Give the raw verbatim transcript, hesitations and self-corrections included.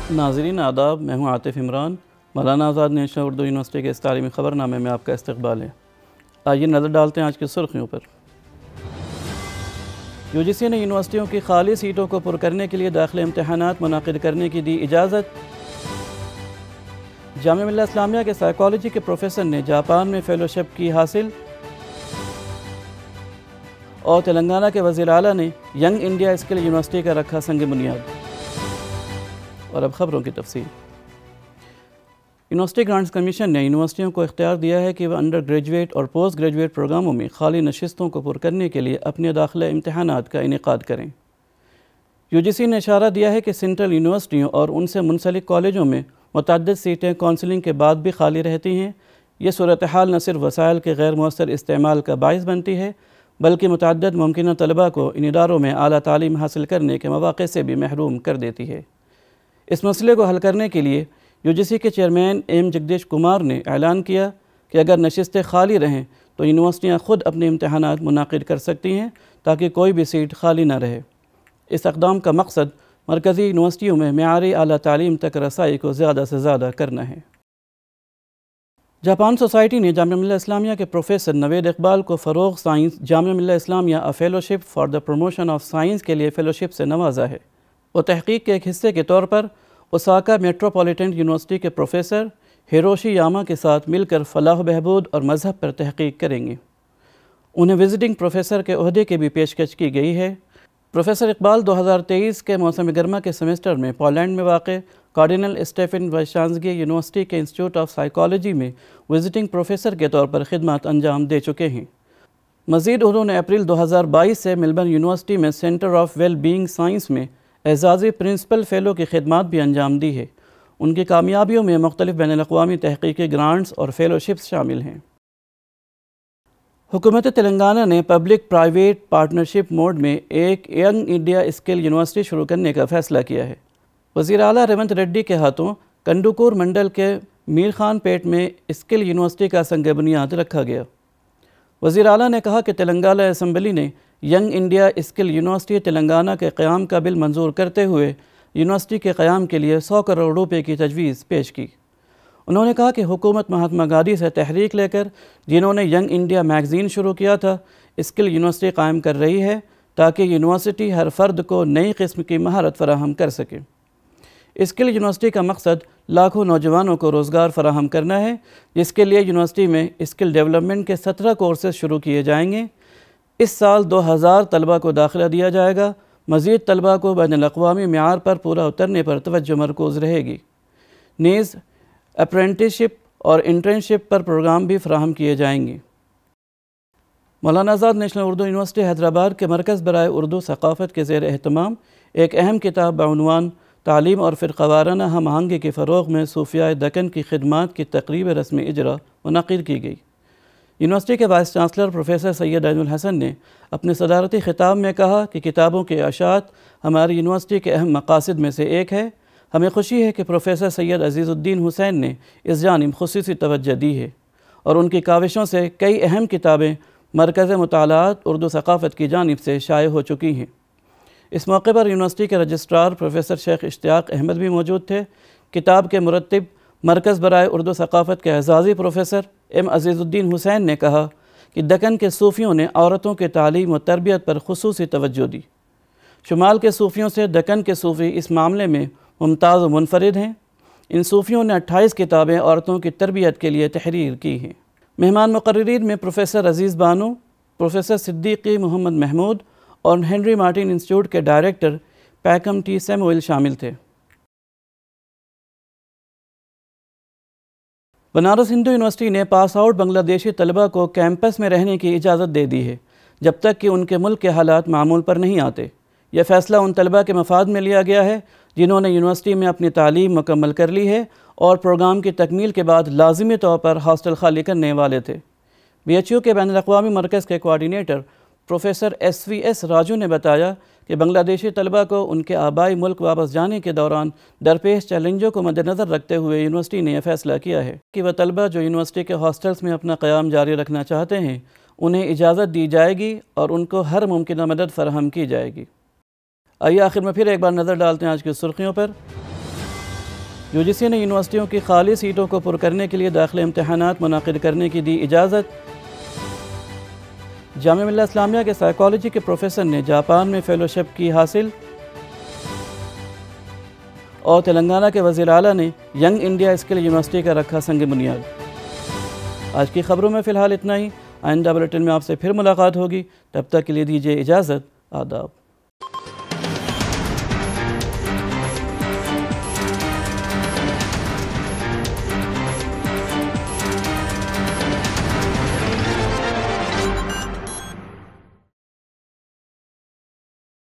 ناظرین آداب، میں ہوں عاطف عمران۔ مولانا آزاد نیشنل اردو یونیورسٹی کے اس تعلیمی خبر نامے میں آپ کا استقبال ہے۔ آئیے نظر ڈالتے ہیں آج کی سرخیوں پر۔ یو جی سی نے یونیورسٹیوں کی خالی سیٹوں کو پر کرنے کے لیے داخلہ امتحانات منعقد کرنے کی دی اجازت۔ جامعہ ملیہ اسلامیہ کے سائیکالوجی کے پروفیسر نے جاپان میں فیلوشپ کی حاصل۔ اور تلنگانہ کے وزیر اعلیٰ نے ینگ انڈیا اسکل یونیورسٹی کا رکھا سنگ بنیاد۔ اور اب خبروں کی تفصیل۔ یونیورسٹی گرانٹس کمیشن نے یونیورسٹیوں کو اختیار دیا ہے کہ وہ انڈر گریجویٹ اور پوسٹ گریجویٹ پروگراموں میں خالی نشستوں کو پر کرنے کے لیے اپنے داخلہ امتحانات کا انعقاد کریں۔ یو جی سی نے اشارہ دیا ہے کہ سینٹرل یونیورسٹیوں اور ان سے منسلک کالجوں میں متعدد سیٹیں کونسلنگ کے بعد بھی خالی رہتی ہیں۔ یہ صورتحال نہ صرف وسائل کے غیر مؤثر استعمال کا باعث بنتی ہے بلکہ متعدد ممکنہ طلباء کو ان اداروں میں اعلیٰ تعلیم حاصل کرنے کے مواقع سے بھی محروم کر دیتی ہے۔ اس مسئلے کو حل کرنے کے لیے یو جی سی کے چیئرمین ایم جگدیش کمار نے اعلان کیا کہ اگر نشستیں خالی رہیں تو یونیورسٹیاں خود اپنے امتحانات منعقد کر سکتی ہیں تاکہ کوئی بھی سیٹ خالی نہ رہے۔ اس اقدام کا مقصد مرکزی یونیورسٹیوں میں معیاری اعلیٰ تعلیم تک رسائی کو زیادہ سے زیادہ کرنا ہے۔ جاپان سوسائٹی نے جامعہ ملیہ اسلامیہ کے پروفیسر نوید اقبال کو فروغ science Jamia Millia Islamia a fellowship for the promotion of science کے لیے فیلوشپ سے نوازا ہے۔ وہ تحقیق کے ایک حصے کے طور پر اوساکا میٹروپولیٹن یونیورسٹی کے پروفیسر ہیروشی یاما کے ساتھ مل کر فلاح و بہبود اور مذہب پر تحقیق کریں گے۔ انہیں وزٹنگ پروفیسر کے عہدے کی بھی پیشکش کی گئی ہے۔ پروفیسر اقبال دو ہزار تیئیس کے موسم گرما کے سیمسٹر میں پولینڈ میں واقع کارڈینل اسٹیفن وائشانزگی یونیورسٹی کے انسٹیٹیوٹ آف سائیکالوجی میں وزٹنگ پروفیسر کے طور پر خدمات انجام دے چکے ہیں۔ مزید انہوں نے اپریل دو ہزار بائیس سے ملبرن یونیورسٹی میں centre of well being science میں اعزازی پرنسپل فیلو کی خدمات بھی انجام دی ہے۔ ان کی کامیابیوں میں مختلف بین الاقوامی تحقیقی گرانٹس اور فیلوشپس شامل ہیں۔ حکومت تلنگانہ نے پبلک پرائیویٹ پارٹنرشپ موڈ میں ایک ینگ انڈیا اسکل یونیورسٹی شروع کرنے کا فیصلہ کیا ہے۔ وزیر اعلیٰ ریونت ریڈی کے ہاتھوں کنڈوکور منڈل کے میر خان پیٹ میں اسکل یونیورسٹی کا سنگ بنیاد رکھا گیا۔ وزیر اعلیٰ نے کہا کہ تلنگانہ اسمبلی نے Young India Skill University Telangana کے قیام کا بل منظور کرتے ہوئے یونیورسٹی کے قیام کے لیے سو کروڑ روپے کی تجویز پیش کی۔ انہوں نے کہا کہ حکومت مہاتما گاندھی سے تحریک لے کر جنہوں نے ینگ انڈیا میگزین شروع کیا تھا اسکل یونیورسٹی قائم کر رہی ہے تاکہ یونیورسٹی ہر فرد کو نئی قسم کی مہارت فراہم کر سکے۔ اسکل یونیورسٹی کا مقصد لاکھوں نوجوانوں کو روزگار فراہم کرنا ہے، جس کے لیے یونیورسٹی میں اسکل ڈیولپمنٹ کے سترہ کورسز شروع کیے جائیں گے۔ اس سال دو ہزار طلباء کو داخلہ دیا جائے گا۔ مزید طلباء کو بین الاقوامی معیار پر پورا اترنے پر توجہ مرکوز رہے گی۔ نیز اپرینٹسشپ اور انٹرنشپ پر پروگرام بھی فراہم کیے جائیں گے۔ مولانا آزاد نیشنل اردو یونیورسٹی حیدرآباد کے مرکز برائے اردو ثقافت کے زیر اہتمام ایک اہم کتاب بعنوان تعلیم اور فرقہ وارانہ ہم آہنگی کے فروغ میں صوفیاء دکن کی خدمات کی تقریب رسمی اجرا منعقد کی گئی۔ یونیورسٹی کے وائس چانسلر پروفیسر سید عین الحسن نے اپنے صدارتی خطاب میں کہا کہ کتابوں کے اشاعت ہماری یونیورسٹی کے اہم مقاصد میں سے ایک ہے۔ ہمیں خوشی ہے کہ پروفیسر سید عزیز الدین حسین نے اس جانب خصوصی توجہ دی ہے اور ان کی کاوشوں سے کئی اہم کتابیں مرکز مطالعات اردو ثقافت کی جانب سے شائع ہو چکی ہیں۔ اس موقع پر یونیورسٹی کے رجسٹرار پروفیسر شیخ اشتیاق احمد بھی موجود تھے۔ کتاب کے مرتب مرکز برائے اردو ثقافت کے اعزازی پروفیسر ایم عزیز الدین حسین نے کہا کہ دکن کے صوفیوں نے عورتوں کے تعلیم و تربیت پر خصوصی توجہ دی۔ شمال کے صوفیوں سے دکن کے صوفی اس معاملے میں ممتاز و منفرد ہیں۔ ان صوفیوں نے اٹھائیس کتابیں عورتوں کی تربیت کے لیے تحریر کی ہیں۔ مہمان مقررین میں پروفیسر عزیز بانو، پروفیسر صدیقی محمد محمود اور ہنری مارٹن انسٹیٹیوٹ کے ڈائریکٹر پیکم ٹی سیموئل شامل تھے۔ بنارس ہندو یونیورسٹی نے پاس آؤٹ بنگلہ دیشی طلباء کو کیمپس میں رہنے کی اجازت دے دی ہے جب تک کہ ان کے ملک کے حالات معمول پر نہیں آتے۔ یہ فیصلہ ان طلباء کے مفاد میں لیا گیا ہے جنہوں نے یونیورسٹی میں اپنی تعلیم مکمل کر لی ہے اور پروگرام کی تکمیل کے بعد لازمی طور پر ہاسٹل خالی کرنے والے تھے۔ بی ایچ یو کے بین الاقوامی مرکز کے coordinator professor S V S Raju نے بتایا کہ بنگلہ دیشی طلباء کو ان کے آبائی ملک واپس جانے کے دوران درپیش چیلنجوں کو مد نظر رکھتے ہوئے یونیورسٹی نے یہ فیصلہ کیا ہے کہ وہ طلباء جو یونیورسٹی کے ہاسٹلز میں اپنا قیام جاری رکھنا چاہتے ہیں انہیں اجازت دی جائے گی اور ان کو ہر ممکنہ مدد فراہم کی جائے گی۔ آئیے آخر میں پھر ایک بار نظر ڈالتے ہیں آج کی سرخیوں پر۔ یو جی سی نے یونیورسٹیوں کی خالی سیٹوں کو پر کرنے کے لیے داخلہ امتحانات منعقد کرنے کی دی اجازت۔ جامعہ ملیہ اسلامیہ کے سائیکالوجی کے پروفیسر نے جاپان میں فیلوشپ کی حاصل۔ اور تلنگانہ کے وزیر اعلیٰ نے ینگ انڈیا اسکل یونیورسٹی کا رکھا سنگ بنیاد۔ آج کی خبروں میں فی الحال اتنا ہی۔ آئندہ بلیٹن میں آپ سے پھر ملاقات ہوگی، تب تک کے لیے دیجیے اجازت۔ آداب۔